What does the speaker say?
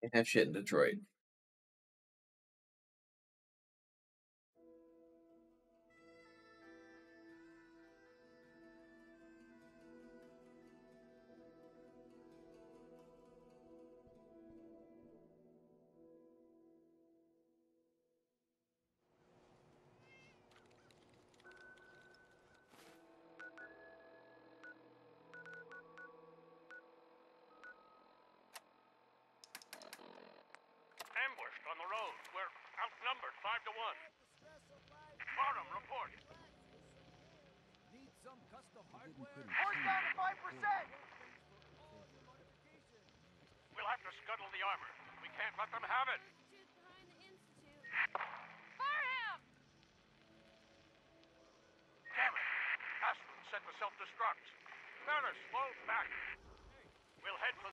Can't have shit in Detroit. Ambushed on the road. We're outnumbered 5 to 1. Bottom, report. Need some custom hardware? Horse down to 5%! We'll have to scuttle the armor. We can't let them have it. Fire him! Damn it. Aspen set the self-destruct. Banner, slow back. We'll head for